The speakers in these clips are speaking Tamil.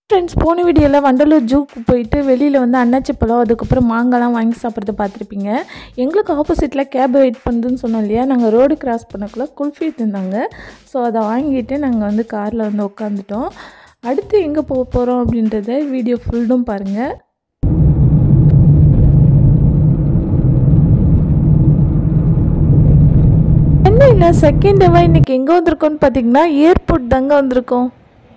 ஃப்ரெண்ட்ஸ், போன வீடியோவில் வண்டலூர் ஜூக்கு போயிட்டு வெளியில் வந்து அன்னாச்சி பழம் அதுக்கப்புறம் மாங்காய்லாம் வாங்கி சாப்பிட்றத பார்த்துருப்பீங்க. எங்களுக்கு ஆப்போசிட்டில் கேப் வெயிட் பண்ணுதுன்னு சொன்னோம் இல்லையா, நாங்கள் ரோடு கிராஸ் பண்ணக்குள்ளே குல்ஃபி இருந்தாங்க. ஸோ அதை வாங்கிட்டு நாங்கள் வந்து காரில் வந்து உட்காந்துட்டோம். அடுத்து எங்கே போக போகிறோம் அப்படின்றத வீடியோ ஃபுல்லும் பாருங்கள். சென்னையில் செகண்ட் டேவாக இன்றைக்கி எங்கே வந்திருக்கோன்னு பார்த்தீங்கன்னா ஏர்போர்ட் தாங்க வந்திருக்கோம்.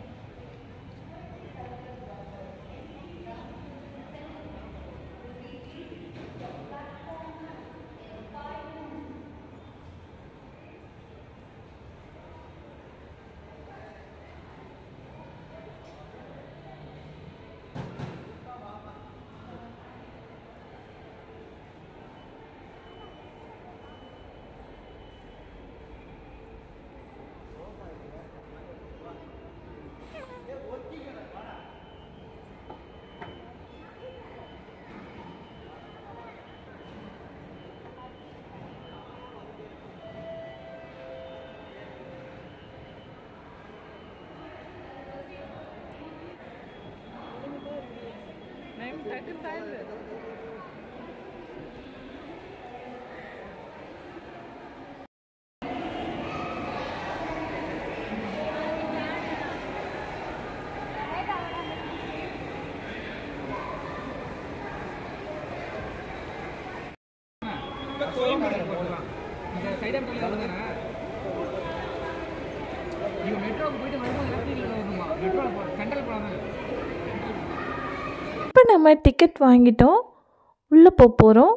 இப்போ நம்ம டிக்கெட் வாங்கிட்டோம், உள்ளே போக போகிறோம்.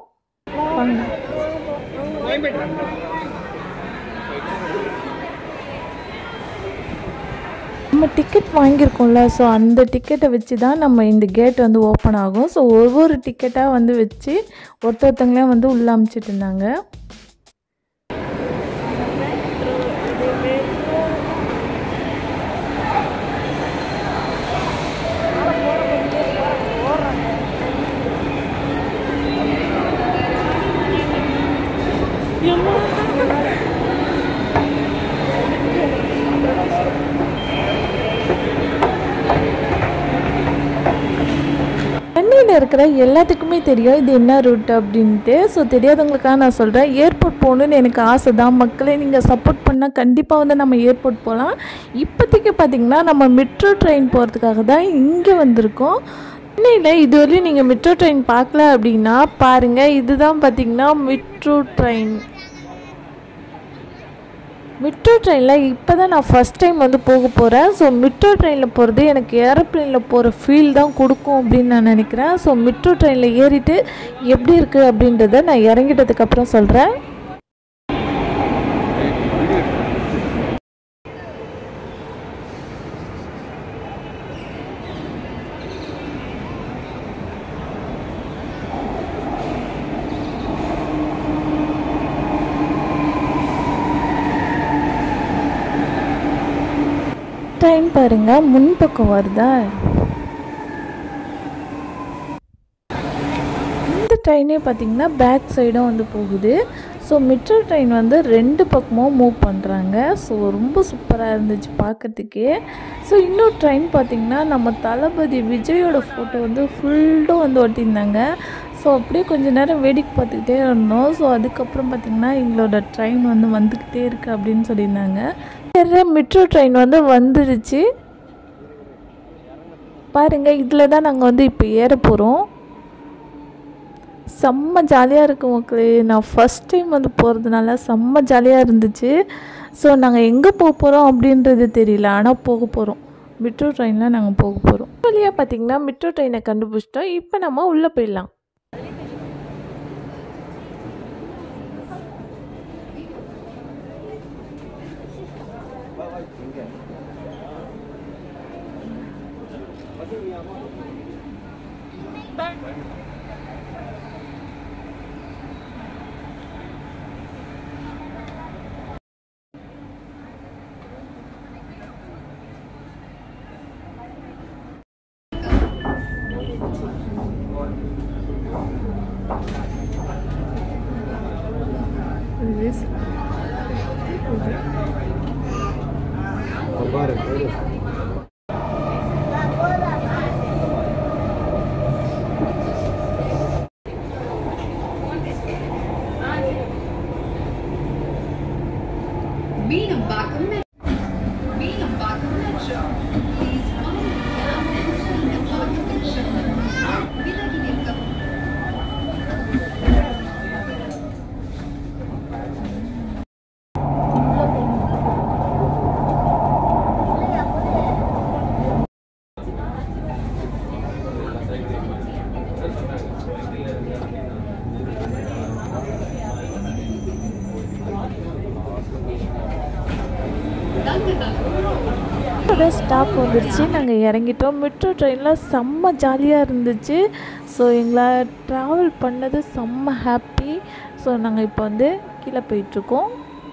நம்ம டிக்கெட் வாங்கியிருக்கோம்ல, ஸோ அந்த டிக்கெட்டை வச்சு தான் நம்ம இந்த கேட் வந்து ஓப்பன் ஆகும். ஸோ ஒவ்வொரு டிக்கெட்டாக வந்து வச்சு ஒருத்தவங்களையும் வந்து உள்ளே அனுப்பிச்சிட்டு இருந்தாங்க. சென்னையில் இருக்கிற எல்லாத்துக்குமே தெரியும் இது என்ன ரூட் அப்படின்ட்டு. ஸோ தெரியாதவங்களுக்காக நான் சொல்கிறேன். ஏர்போர்ட் போகணுன்னு எனக்கு ஆசை தான் மக்களே. நீங்கள் சப்போர்ட் பண்ணால் கண்டிப்பாக வந்து நம்ம ஏர்போர்ட் போகலாம். இப்போதைக்கு பார்த்திங்கன்னா நம்ம மெட்ரோ ட்ரெயின் போகிறதுக்காக தான் இங்கே வந்திருக்கோம். சென்னையில் இதுவரையும் நீங்கள் மெட்ரோ ட்ரெயின் பார்க்கல அப்படின்னா பாருங்கள். இதுதான் பார்த்திங்கன்னா மெட்ரோ ட்ரெயின். மெட்ரோ ட்ரெயினில் இப்போ தான் நான் ஃபஸ்ட் டைம் வந்து போக போகிறேன். ஸோ மெட்ரோ ட்ரெயினில் போகிறது எனக்கு ஏரோப்ளேனில் போகிற ஃபீல் தான் கொடுக்கும் அப்படின்னு நான் நினைக்கிறேன். ஸோ மெட்ரோ ட்ரெயினில் ஏறிட்டு எப்படி இருக்குது அப்படின்றத நான் இறங்கிட்டதுக்கப்புறம் சொல்கிறேன். ட்ரெயின் பாருங்க முன்பக்கம் வருதா. இந்த ட்ரெயினே பார்த்திங்கன்னா பேக் சைடும் வந்து போகுது. ஸோ மெட்ரோ ட்ரெயின் வந்து ரெண்டு பக்கமும் மூவ் பண்ணுறாங்க. ஸோ ரொம்ப சூப்பராக இருந்துச்சு பார்க்கறதுக்கே. ஸோ இன்னொரு ட்ரெயின் பார்த்திங்கன்னா நம்ம தளபதி விஜயோட ஃபோட்டோ வந்து ஃபுல்லும் வந்து ஒட்டியிருந்தாங்க. ஸோ அப்படியே கொஞ்சம் நேரம் வேடிக்கை பார்த்துக்கிட்டே இருந்தோம். ஸோ அதுக்கப்புறம் பார்த்திங்கன்னா எங்களோட ட்ரெயின் வந்து வந்துக்கிட்டே இருக்குது அப்படின்னு சொல்லியிருந்தாங்க. மெட்ரோ ட்ரெயின் வந்து வந்துடுச்சு பாருங்கள். இதில் தான் நாங்கள் வந்து இப்போ ஏற போகிறோம். செம்ம ஜாலியாக இருக்குது மக்களே. நான் ஃபஸ்ட் டைம் வந்து போகிறதுனால செம்ம ஜாலியாக இருந்துச்சு. ஸோ நாங்கள் எங்கே போக போகிறோம் அப்படின்றது தெரியல, ஆனால் போக போகிறோம். மெட்ரோ ட்ரெயினில் நாங்கள் போக போகிறோம். வழியாக பார்த்திங்கன்னா மெட்ரோ ட்ரெயினை கண்டுபிடிச்சிட்டோம். இப்போ நம்ம உள்ளே போயிடலாம். ட்ரெயினோட ஸ்டாப் வந்துருச்சு. நாங்கள் இறங்கிட்டோம். மெட்ரோ ட்ரெயினில் செம்ம ஜாலியாக இருந்துச்சு. ஸோ எங்களை ட்ராவல் பண்ணது செம்ம ஹாப்பி. ஸோ நாங்கள் இப்போ வந்து கீழே போயிட்டுருக்கோம்.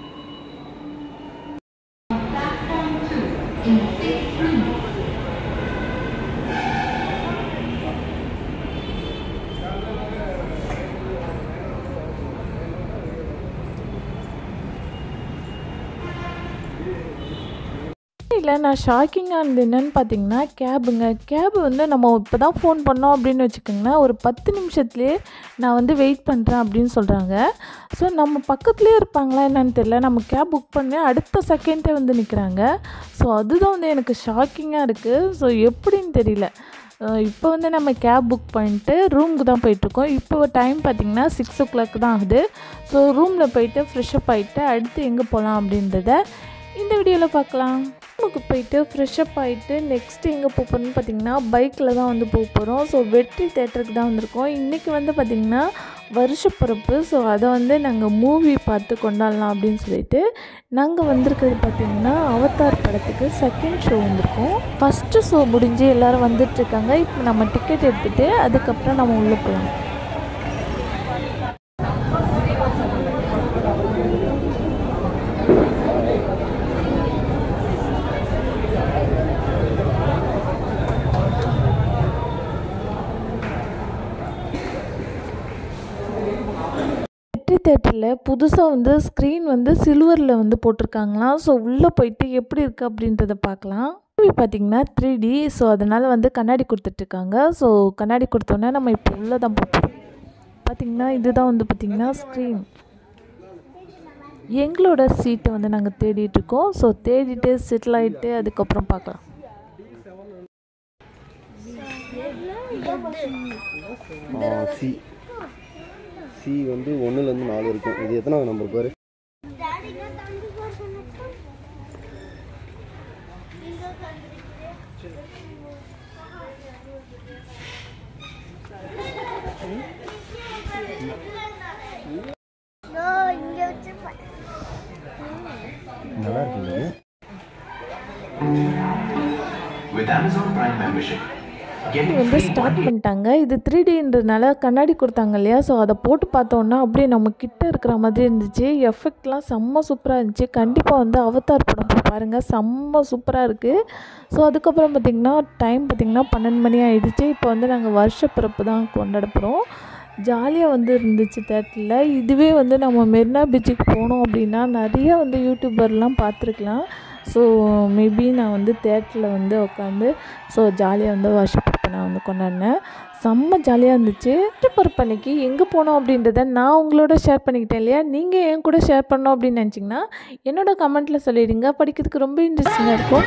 இல்லை, நான் ஷாக்கிங்காக இருந்தது என்னென்னு பார்த்தீங்கன்னா கேபு வந்து நம்ம இப்போ தான் ஃபோன் பண்ணோம் அப்படின்னு வச்சுக்கோங்களேன், ஒரு 10 நிமிஷத்துலேயே நான் வந்து வெயிட் பண்ணுறேன் அப்படின்னு சொல்கிறாங்க. ஸோ நம்ம பக்கத்துலேயே இருப்பாங்களா என்னன்னு தெரியல, நம்ம கேப் புக் பண்ணி அடுத்த செகண்டே வந்து நிற்கிறாங்க. ஸோ அதுதான் வந்து எனக்கு ஷாக்கிங்காக இருக்குது. ஸோ எப்படின்னு தெரியல. இப்போ வந்து நம்ம கேப் புக் பண்ணிட்டு ரூமுக்கு தான் போயிட்டுருக்கோம். இப்போ டைம் பார்த்திங்கன்னா 6 o'clock தான் ஆகுது. ஸோ ரூமில் போயிட்டு ஃப்ரெஷ்அப் ஆகிட்டு அடுத்து எங்கே போகலாம் அப்படின்றத இந்த வீடியோவில் பார்க்கலாம். ரூமுக்கு போயிட்டு ஃப்ரெஷ்அப் ஆகிட்டு நெக்ஸ்ட்டு எங்கே போகிறோம்னு பார்த்திங்கன்னா பைக்கில் தான் வந்து போக போகிறோம். ஸோ வெற்றி தேட்டருக்கு தான் வந்திருக்கோம். இன்றைக்கி வந்து பார்த்திங்கன்னா வருஷப்பிறப்பு. ஸோ அதை வந்து நாங்கள் மூவி பார்த்து கொண்டாடலாம் அப்படின்னு சொல்லிட்டு நாங்கள் வந்திருக்கிறது பார்த்திங்கன்னா அவதார் படத்துக்கு செகண்ட் ஷோ வந்திருக்கோம். ஃபஸ்ட்டு ஷோ முடிஞ்சு எல்லோரும் வந்துட்டுருக்காங்க. இப்போ நம்ம டிக்கெட் எடுத்துகிட்டு அதுக்கப்புறம் நம்ம உள்ளே போகலாம். தேட்டரில் புதுசாக வந்து ஸ்க்ரீன் வந்து சில்வரில் வந்து போட்டிருக்காங்களாம். ஸோ உள்ளே போயிட்டு எப்படி இருக்குது அப்படின்றத பார்க்கலாம். மூவி பார்த்திங்கன்னா 3D. ஸோ அதனால் வந்து கண்ணாடி கொடுத்துட்ருக்காங்க. ஸோ கண்ணாடி கொடுத்தோன்னே நம்ம இப்போ உள்ளே தான் பார்ப்போம். பார்த்திங்கன்னா இதுதான் வந்து பார்த்திங்கன்னா ஸ்க்ரீன். எங்களோட சீட்டை வந்து நாங்கள் தேடிட்டுருக்கோம். ஸோ தேடிட்டு செட்டில் ஆகிட்டு அதுக்கப்புறம் பார்க்கலாம். சி வந்து 1லேருந்து 4 இருக்கும். இது எத்தனாவது நம்பர் பாரு? நல்லா இருக்குங்க. With Amazon Prime membership வந்து ஸ்டார்ட் பண்ணிட்டாங்க. இது 3Dன்றதுனால கண்ணாடி கொடுத்தாங்க இல்லையா, ஸோ அதை போட்டு பார்த்தோன்னா அப்படியே நம்ம கிட்ட இருக்கிற மாதிரி இருந்துச்சு. எஃபெக்ட்லாம் செம்ம சூப்பராக இருந்துச்சு. கண்டிப்பாக வந்து அவதார் படம் போய் பாருங்கள், செம்ம சூப்பராக இருக்குது. ஸோ அதுக்கப்புறம் பார்த்திங்கன்னா டைம் பார்த்திங்கன்னா 12 மணி ஆகிடுச்சு. இப்போ வந்து நாங்கள் வருஷப்பிறப்பு தான் கொண்டாட போகிறோம். ஜாலியாக வந்து இருந்துச்சு தேட்டரில். இதுவே வந்து நம்ம மெரினா பீச்சுக்கு போனோம் அப்படின்னா நிறைய வந்து யூடியூபர்லாம் பார்த்துருக்கலாம். ஸோ மேபி நான் வந்து தேட்டரில் வந்து உட்காந்து ஸோ ஜாலியாக வந்து வருஷப்பிறப்பை நான் வந்து கொண்டாடினேன். செம்ம ஜாலியாக இருந்துச்சு. வருஷப்பிறப்பு அன்னைக்கு எங்கே போனோம் அப்படின்றத நான் உங்களோட ஷேர் பண்ணிக்கிட்டேன் இல்லையா, நீங்கள் என் கூட ஷேர் பண்ணோம் அப்படின்னு நினச்சிங்கன்னா என்னோட கமெண்ட்டில் சொல்லிடுங்க. படிக்கிறதுக்கு ரொம்ப இன்ட்ரெஸ்டிங்காக இருக்கும்.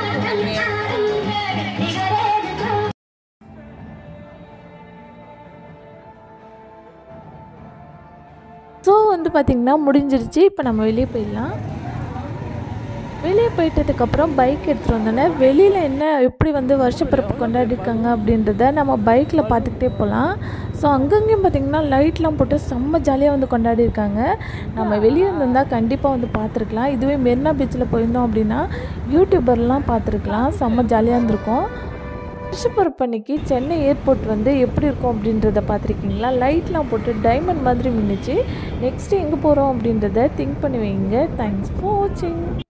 ஸோ வந்து பார்த்திங்கன்னா முடிஞ்சிருச்சு. இப்போ நம்ம வெளியே போயிடலாம். வெளியே போயிட்டதுக்கப்புறம் பைக் எடுத்துகிட்டு வந்தோன்னே வெளியில் என்ன எப்படி வந்து வருஷப்பிறப்பு கொண்டாடிருக்காங்க அப்படின்றத நம்ம பைக்கில் பார்த்துக்கிட்டே போகலாம். ஸோ அங்கங்கேயும் பார்த்திங்கன்னா லைட்லாம் போட்டு செம்ம ஜாலியாக வந்து கொண்டாடிருக்காங்க. நம்ம வெளியே வந்திருந்தால் கண்டிப்பாக வந்து பார்த்துருக்கலாம். இதுவே மெரினா பீச்சில் போயிருந்தோம் அப்படின்னா யூடியூபர்லாம் பார்த்துருக்கலாம். செம்ம ஜாலியாக இருந்திருக்கும். வருஷப்பிறப்பு அன்னைக்கு சென்னை ஏர்போர்ட் வந்து எப்படி இருக்கும் அப்படின்றத பார்த்துருக்கீங்களா? லைட்லாம் போட்டு டைமண்ட் மாதிரி மின்னுச்சு. நெக்ஸ்ட்டு எங்கே போகிறோம் அப்படின்றத திங்க் பண்ணி வைங்க. தேங்க்ஸ் ஃபார் வாட்சிங்.